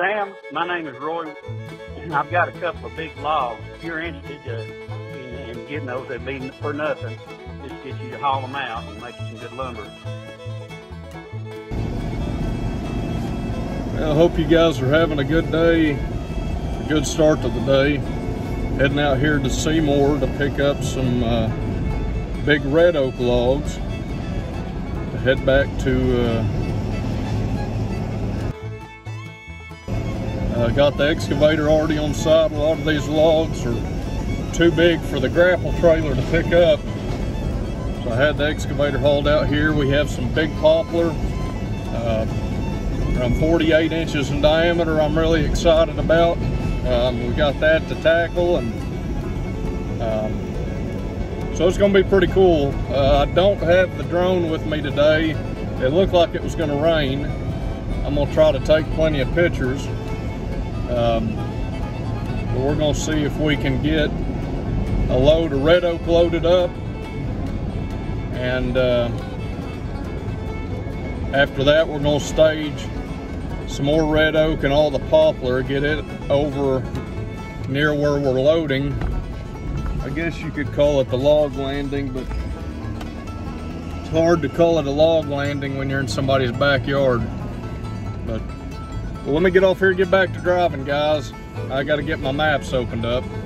Sam, my name is Roy. I've got a couple of big logs. If you're interested in getting those, they'd be for nothing. Just get you to haul them out and make you some good lumber. Well, I hope you guys are having a good day, a good start to the day. Heading out here to Seymour to pick up some big red oak logs to head back to got the excavator already on site. A lot of these logs are too big for the grapple trailer to pick up, so I had the excavator hauled out here. We have some big poplar, around 48 inches in diameter. I'm really excited about. We got that to tackle, and so it's going to be pretty cool. I don't have the drone with me today. It looked like it was going to rain. I'm going to try to take plenty of pictures. But we're going to see if we can get a load of red oak loaded up, and after that we're going to stage some more red oak and all the poplar, get it over near where we're loading. I guess you could call it the log landing, but it's hard to call it a log landing when you're in somebody's backyard. But well, let me get off here and get back to driving, guys. I got to get my maps opened up.